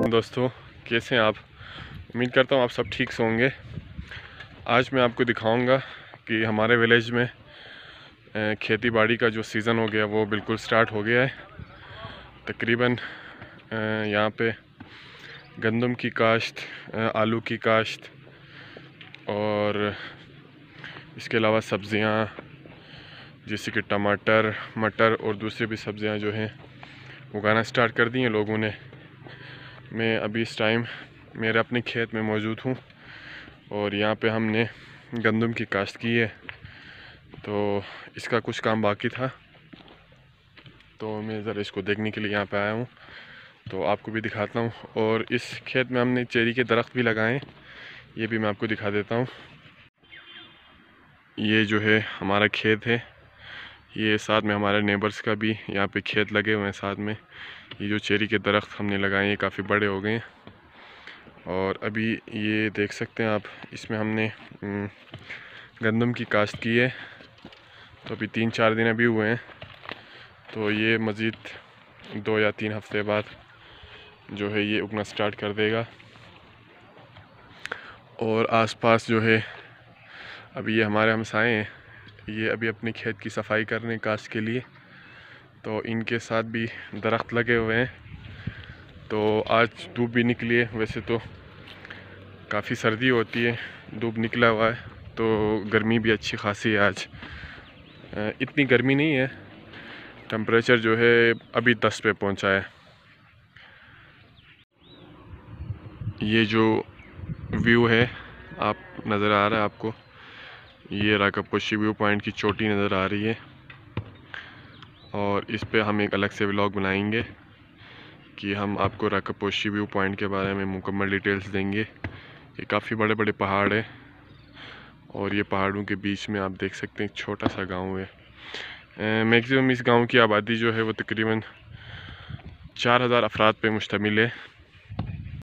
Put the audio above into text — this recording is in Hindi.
दोस्तों, कैसे हैं आप? उम्मीद करता हूँ आप सब ठीक से होंगे। आज मैं आपको दिखाऊंगा कि हमारे विलेज में खेती बाड़ी का जो सीज़न हो गया वो बिल्कुल स्टार्ट हो गया है। तकरीबन यहाँ पे गंदम की काश्त, आलू की काश्त और इसके अलावा सब्ज़ियाँ जैसे कि टमाटर, मटर और दूसरी भी सब्ज़ियाँ जो हैं उगाना स्टार्ट कर दी हैं लोगों ने। मैं अभी इस टाइम मेरे अपने खेत में मौजूद हूँ और यहाँ पे हमने गंदम की काश्त की है, तो इसका कुछ काम बाकी था, तो मैं ज़रा इसको देखने के लिए यहाँ पे आया हूँ, तो आपको भी दिखाता हूँ। और इस खेत में हमने चेरी के दरख्त भी लगाए हैं, ये भी मैं आपको दिखा देता हूँ। ये जो है हमारा खेत है, ये साथ में हमारे नेबर्स का भी यहाँ पे खेत लगे हुए हैं साथ में। ये जो चेरी के दरख्त हमने लगाए हैं काफ़ी बड़े हो गए हैं और अभी ये देख सकते हैं आप, इसमें हमने गंदम की काश्त की है, तो अभी 3-4 दिन अभी हुए हैं, तो ये मज़ीद 2 या 3 हफ्ते बाद जो है ये उगना स्टार्ट कर देगा। और आसपास जो है अभी ये हमारे हमसाए हैं, ये अभी अपने खेत की सफाई करने काश्त के लिए, तो इनके साथ भी दरख्त लगे हुए हैं। तो आज धूप भी निकली है, वैसे तो काफ़ी सर्दी होती है, धूप निकला हुआ है, तो गर्मी भी अच्छी खासी है आज। इतनी गर्मी नहीं है, टेम्परेचर जो है अभी 10 पे पहुंचा है। ये जो व्यू है आप नज़र आ रहा है आपको, ये राकापोशी व्यू पॉइंट की चोटी नज़र आ रही है और इस पे हम एक अलग से व्लॉग बनाएंगे कि हम आपको राकापोशी व्यू पॉइंट के बारे में मुकम्मल डिटेल्स देंगे। ये काफ़ी बड़े बड़े पहाड़ है और ये पहाड़ों के बीच में आप देख सकते हैं एक छोटा सा गांव है। मैक्सिमम इस गांव की आबादी जो है वो तकरीबन 4000 अफराद पे मुश्तमिल है।